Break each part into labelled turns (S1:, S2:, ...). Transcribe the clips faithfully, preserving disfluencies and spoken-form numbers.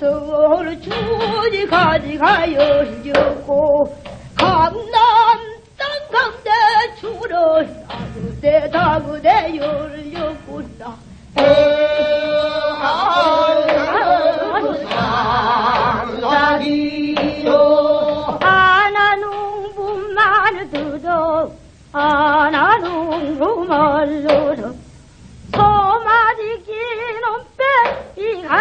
S1: 서울 주지 가지가 열렸고 강남 땅강대 주로 다그대 다그대 열렸구나. 아나농부만 들어 아나농부만 들어 소마지 기는 빼이가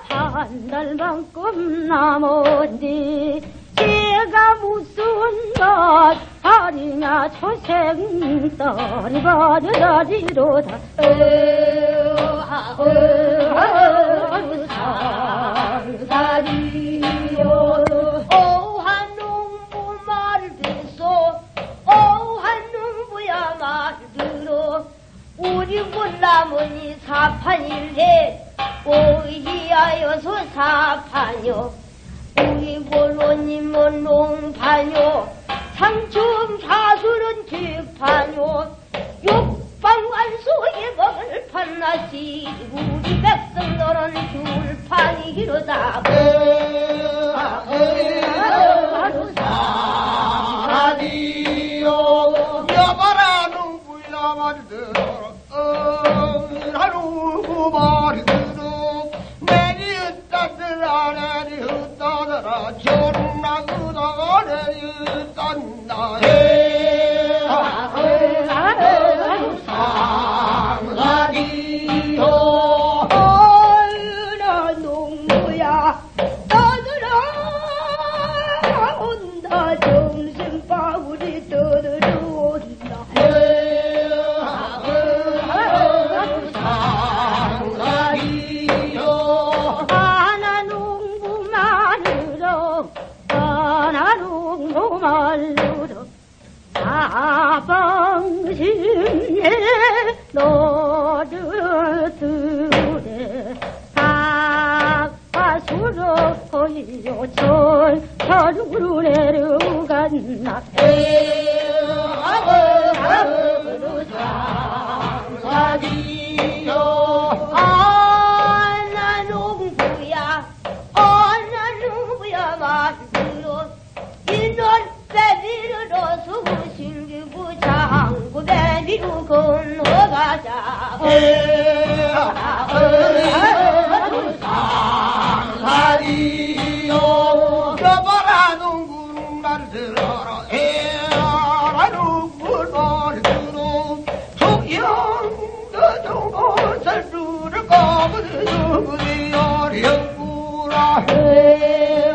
S1: 반달만큼 남은디 걔가 무슨 것 아니냐 초생딸이 받으라지로다. 상사리요 오한농부 말을 듣소. 오한농부야 말을 들어. 우리 군나무니 사판일해 오희하여서 사판요. 우리 고로님은 농판요. 상충 사술은 뒷판요. 육방관소에 먹을 판나시 우리 백성 너는 줄판이기로다.
S2: 사디요 여봐라 농부야 말 들어라. 하루구 말 들어. 내리었다더라 내리었다더라 전나그다가 내리었단다. 상사디요
S1: 어나 농부야 떠들어 온다. 점심바구니 떠들어 온다.
S2: 상사디요
S1: 아나 농부 말으러 아나 농부 말으러 사방심에 너를 들에 아가수로 보이요 철철으로 내려간다.
S2: 상사디요
S1: 아나 농부야 아나 농부야 말을 들어. 인원 배비로 수신기구 장구 배비로 건너가자.
S2: 상사디요 여봐라 농군 말 들어라. 에라 농군 말 들어. 속영 너정옷을 누를 거부들 누구리 어려구라.